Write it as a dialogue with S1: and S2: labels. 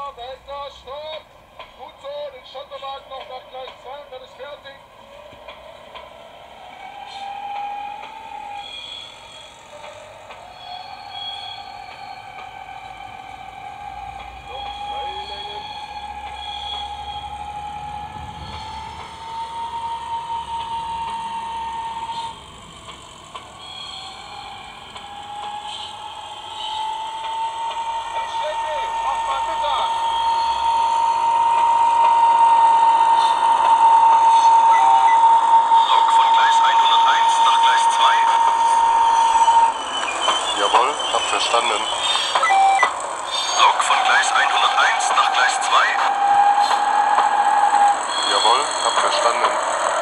S1: weiter, stopp! Gut so, den Shutterwagen noch nach Gleis 2 und dann ist fertig. Noch 3 Längen. Anständig, mach mal Mittag.
S2: Lok von Gleis 101 nach Gleis 2.
S3: Jawohl, hab verstanden.
S2: Lok von Gleis 101 nach Gleis 2.
S3: Jawohl, hab verstanden.